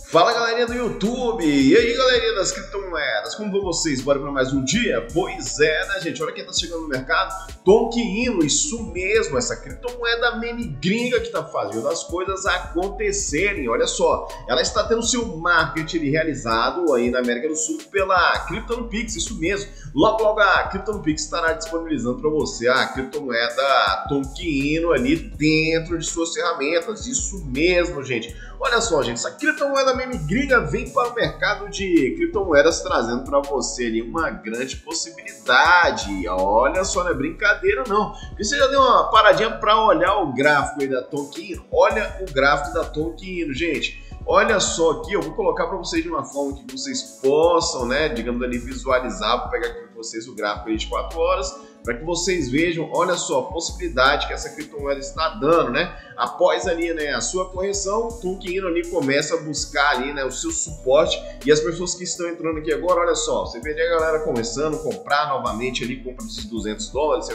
Fala galerinha do YouTube, e aí galerinha das criptomoedas, como vão vocês? Bora para mais um dia? Pois é, né gente, olha quem tá chegando no mercado, Tonkin Ino, isso mesmo, essa criptomoeda meme gringa que tá fazendo as coisas acontecerem, olha só, ela está tendo seu marketing realizado aí na América do Sul pela CryptonoPix, isso mesmo, logo a CryptonoPix estará disponibilizando para você a criptomoeda Tonkin Ino ali dentro de suas ferramentas, isso mesmo gente. Olha só, gente, essa criptomoeda meme gringa vem para o mercado de criptomoedas trazendo para você ali uma grande possibilidade. Olha só, não é brincadeira não. E você já deu uma paradinha para olhar o gráfico aí da Tonkin Ino? Olha o gráfico da Tonkin Ino, gente. Olha só aqui, eu vou colocar para vocês de uma forma que vocês possam, né, digamos ali, visualizar, vou pegar aqui para vocês o gráfico aí de 4 horas, para que vocês vejam, olha só, a possibilidade que essa criptomoeda está dando, né? Após ali, né, a sua correção, o Tonkin Ino ali começa a buscar ali, né, o seu suporte, e as pessoas que estão entrando aqui agora, olha só, você vê a galera começando a comprar novamente ali, compra esses $200,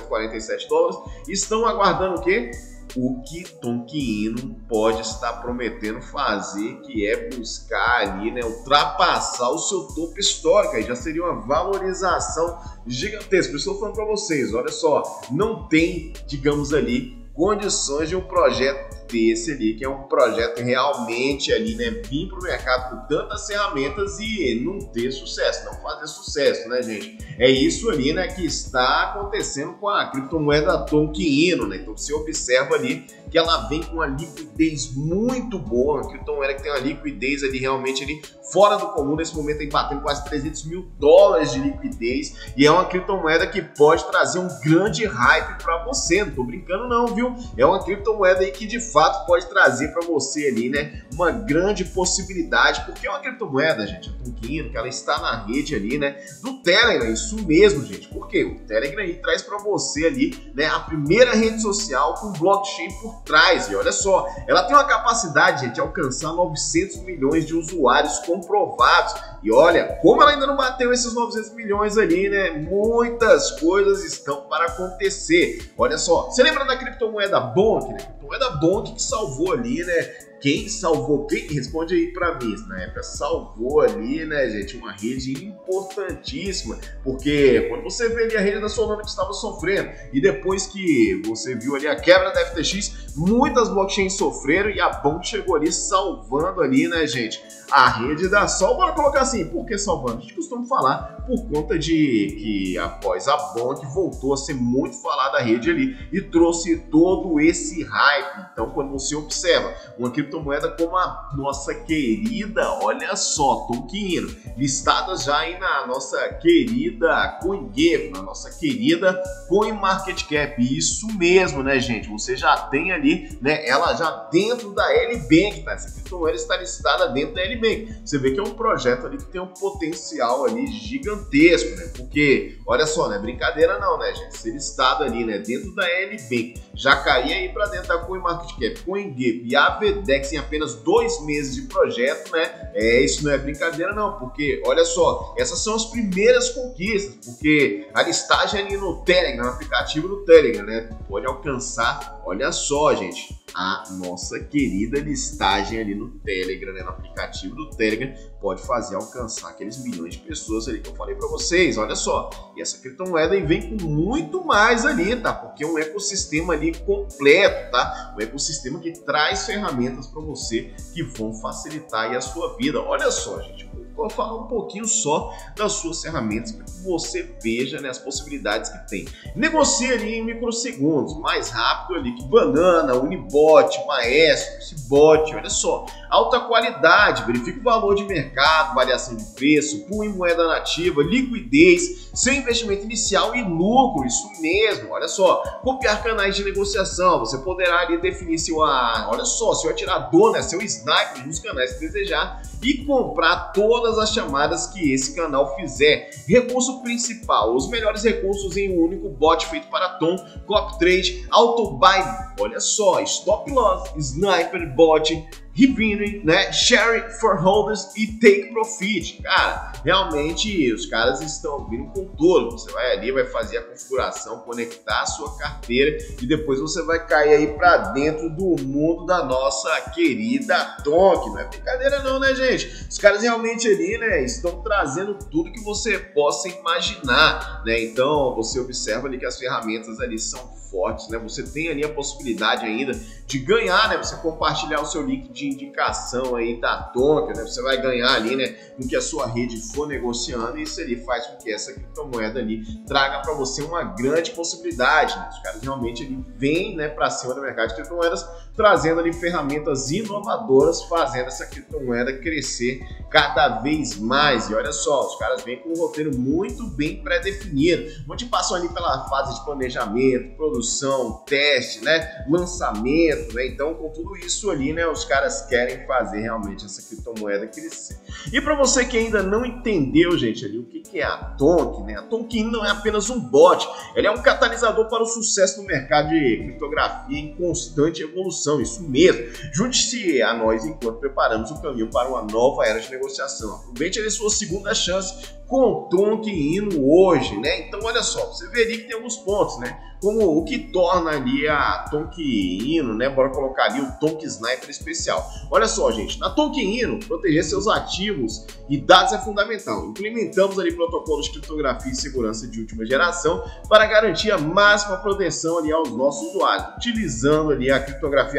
$147, e estão aguardando o quê? O que Tonkin Ino pode estar prometendo fazer, que é buscar ali, né, ultrapassar o seu topo histórico, aí já seria uma valorização gigantesca. Eu estou falando para vocês, olha só, não tem, digamos ali, condições de um projeto desse ali, que é um projeto realmente ali, né, vir para o mercado com tantas ferramentas e não ter sucesso, não fazer sucesso, né, gente? É isso ali, né, que está acontecendo com a criptomoeda Tonkin Ino, né? Então você observa ali que ela vem com uma liquidez muito boa, uma criptomoeda que tem uma liquidez ali realmente ali fora do comum, nesse momento aí batendo quase $300 mil de liquidez, e é uma criptomoeda que pode trazer um grande hype para você, não tô brincando não, viu? É uma criptomoeda aí que de fato pode trazer para você ali, né, uma grande possibilidade, porque é uma criptomoeda, gente, a Tonkin Ino, que ela está na rede ali, né, do Telegram, isso mesmo, gente, porque o Telegram aí traz para você ali, né, a primeira rede social com blockchain por trás, e olha só, ela tem uma capacidade, gente, de alcançar 900 milhões de usuários comprovados, e olha, como ela ainda não bateu esses 900 milhões ali, né, muitas coisas estão para acontecer. Olha só, você lembra da criptomoeda Bonk, né? Criptomoeda Bonk que salvou ali, né? Quem salvou? Quem responde aí para mim? Na época salvou ali, né, gente, uma rede importantíssima, porque quando você vê ali a rede da Solana que estava sofrendo e depois que você viu ali a quebra da FTX, muitas blockchains sofreram e a Bonk chegou ali salvando ali, né, gente, a rede da Sol. Bora colocar assim, por que salvando? A gente costuma falar por conta de que após a Bonk voltou a ser muito falada a rede ali e trouxe todo esse hype. Então quando você observa uma criptomoeda como a nossa querida, olha só, Tonkin Ino, listadas já aí na nossa querida CoinGecko, na nossa querida CoinMarketCap, isso mesmo, né, gente, você já tem ali, né, ela já dentro da LBank, tá? Essa criptomoeda está listada dentro da LBank. Você vê que é um projeto ali que tem um potencial ali gigantesco, né, porque, olha só, não é brincadeira não, né, gente, ser listado ali, né, dentro da LBank, já cair aí para dentro da CoinMarketCap, CoinGecko e a AVDEX em apenas 2 meses de projeto, né? Isso não é brincadeira não, porque olha só, essas são as primeiras conquistas, porque a listagem ali no Telegram, no aplicativo do Telegram, né, pode alcançar, olha só, gente, a nossa querida listagem ali no Telegram, né, no aplicativo do Telegram, pode fazer alcançar aqueles milhões de pessoas ali que eu falei para vocês, olha só, e essa criptomoeda aí vem com muito mais ali, tá? Porque é um ecossistema ali completo, tá? Um ecossistema que traz ferramentas para você que vão facilitar aí a sua vida. Olha só, gente, vou falar um pouquinho só das suas ferramentas para que você veja, né, as possibilidades que tem. Negocie ali em microsegundos, mais rápido ali que Banana, Unibot, Maestro, Cbot, olha só, alta qualidade, verifique o valor de mercado, variação de preço, pool em moeda nativa, liquidez, seu investimento inicial e lucro, isso mesmo, olha só, copiar canais de negociação, você poderá ali definir seu, olha só, seu atirador, né, seu sniper nos canais que desejar e comprar todas as chamadas que esse canal fizer. Recurso principal, os melhores recursos em um único bot feito para Tom, copy trade, auto buy, olha só, stop loss, sniper bot, revenue, né, share for holders e take profit. Cara, realmente os caras estão vindo com tudo. Você vai ali, vai fazer a configuração, conectar a sua carteira e depois você vai cair aí para dentro do mundo da nossa querida Tonk. Não é brincadeira não, né, gente? Os caras realmente ali, né, estão trazendo tudo que você possa imaginar, né? Então você observa ali que as ferramentas ali são fortes, né? Você tem ali a possibilidade ainda de ganhar, né? Você compartilhar o seu link de indicação aí da Tonk, né? Você vai ganhar ali, né? No que a sua rede for negociando, e isso ali faz com que essa criptomoeda ali traga para você uma grande possibilidade, né? Os caras realmente ali vêm, né, para cima do mercado de criptomoedas, trazendo ali ferramentas inovadoras, fazendo essa criptomoeda crescer cada vez mais. E olha só, os caras vêm com um roteiro muito bem pré-definido, onde passam ali pela fase de planejamento, produção, teste, né, lançamento, né? Então, com tudo isso ali, né, os caras querem fazer realmente essa criptomoeda crescer. E para você que ainda não entendeu, gente, ali o que é a Tonk, né? A Tonk não é apenas um bot, ela é um catalisador para o sucesso no mercado de criptografia em constante evolução, isso mesmo. Junte-se a nós enquanto preparamos o caminho para uma nova era de negociação. Aproveite ali sua segunda chance com Tonk Ino hoje, né? Então olha só, você vê ali que tem alguns pontos, né? Como o que torna ali a Tonk Ino, né? Bora colocar ali o Tonk Sniper especial. Olha só, gente, na Tonk Ino, proteger seus ativos e dados é fundamental. Implementamos ali protocolos de criptografia e segurança de última geração para garantir a máxima proteção ali aos nossos usuários, utilizando ali a criptografia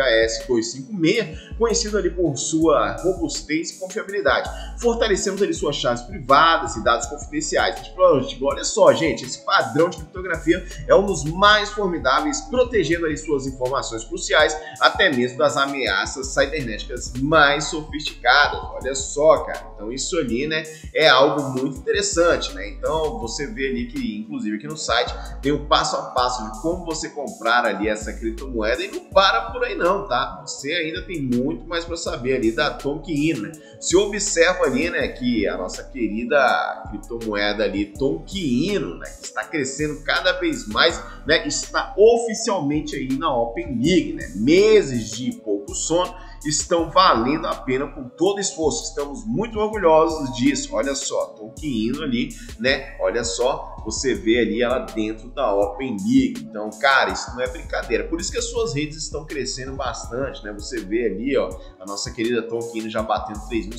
AES-256, conhecida ali por sua robustez e confiabilidade. Fortalecemos ali suas chaves privadas e dados confidenciais. Olha só, gente, esse padrão de criptografia é um dos mais formidáveis, protegendo ali suas informações cruciais, até mesmo das ameaças cibernéticas mais sofisticadas. Olha só, cara, então isso ali, né, é algo muito interessante, né? Então você vê ali que, inclusive aqui no site, tem o passo a passo de como você comprar ali essa criptomoeda, e não para por aí não, tá? Você ainda tem muito mais para saber ali da Tonk Ino, né? Se observa ali, né, que a nossa querida criptomoeda ali, Tonk Ino, né, que está crescendo cada vez mais, né, está oficialmente aí na Open League, né? Meses de pouco sono estão valendo a pena com todo esforço. Estamos muito orgulhosos disso. Olha só, Tonk Ino ali, né? Olha só, você vê ali ela dentro da Open League. Então, cara, isso não é brincadeira. Por isso que as suas redes estão crescendo bastante, né? Você vê ali, ó, a nossa querida Tonk Ino já batendo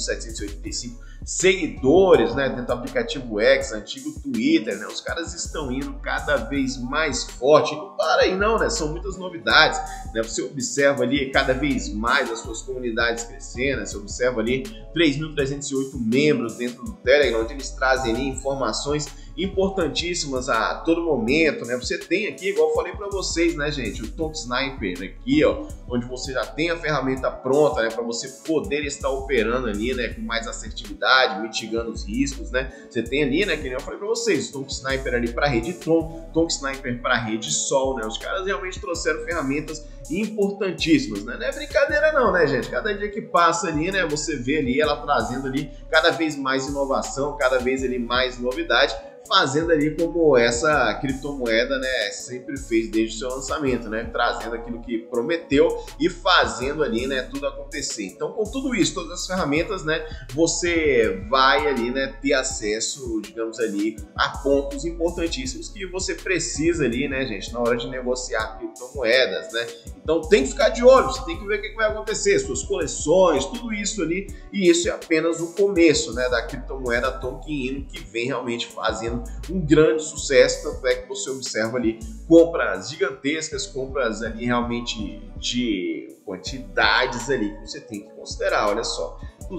3.785 seguidores, né, dentro do aplicativo X, antigo Twitter, né? Os caras estão indo cada vez mais forte. E não para aí não, né? São muitas novidades, né? Você observa ali cada vez mais as suas comunidades crescendo, né? Você observa ali 3.308 membros dentro do Telegram, onde eles trazem ali informações importantíssimas a todo momento, né? Você tem aqui, igual eu falei para vocês, né, gente, o Tonk Sniper aqui, ó, onde você já tem a ferramenta pronta, né, para você poder estar operando ali, né, com mais assertividade, mitigando os riscos, né? Você tem ali, né, que eu falei para vocês, o Tonk Sniper ali para rede Tron, Tonk Sniper para rede Sol, né? Os caras realmente trouxeram ferramentas importantíssimas, né? Não é brincadeira não, né, gente? Cada dia que passa ali, né, você vê ali ela trazendo ali cada vez mais inovação, cada vez ali mais novidade, fazendo ali como essa criptomoeda, né, sempre fez desde o seu lançamento, né, trazendo aquilo que prometeu e fazendo ali, né, tudo acontecer. Então, com tudo isso, todas as ferramentas, né, você vai ali, né, ter acesso, digamos ali, a pontos importantíssimos que você precisa ali, né, gente, na hora de negociar criptomoedas, né. Então, tem que ficar de olho, você tem que ver o que vai acontecer, suas coleções, tudo isso ali, e isso é apenas o começo, né, da criptomoeda Tonk Ino, que vem realmente fazendo um grande sucesso. Tanto é que você observa ali compras gigantescas, compras ali realmente de quantidades ali que você tem que considerar. Olha só,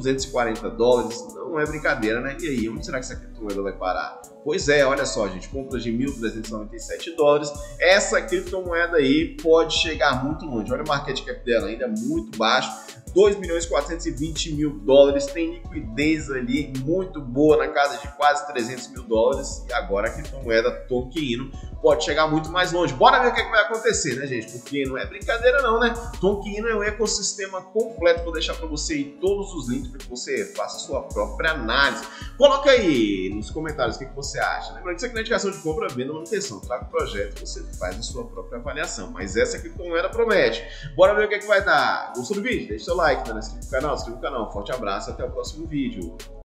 $240 não é brincadeira, né? E aí, onde será que essa criptomoeda vai parar? Pois é, olha só, gente, compras de $1.397. Essa criptomoeda aí pode chegar muito longe. Olha o market cap dela, ainda muito baixo, $2.420.000, tem liquidez ali muito boa, na casa de quase $300.000, e agora a criptomoeda Tonk Ino pode chegar muito mais longe. Bora ver o que vai acontecer, né, gente? Porque não é brincadeira não, né? Tonk Ino é um ecossistema completo, vou deixar para você aí todos os links para que você faça a sua própria análise. Coloca aí nos comentários o que você acha. Lembrando que isso aqui não é indicação de compra, venda ou manutenção. Traga o projeto, você faz a sua própria avaliação. Mas essa criptomoeda promete. Bora ver o que vai dar. Gostou do vídeo? Deixa o seu like. like, não é inscrito no canal? Se inscreva no canal. Forte abraço e até o próximo vídeo.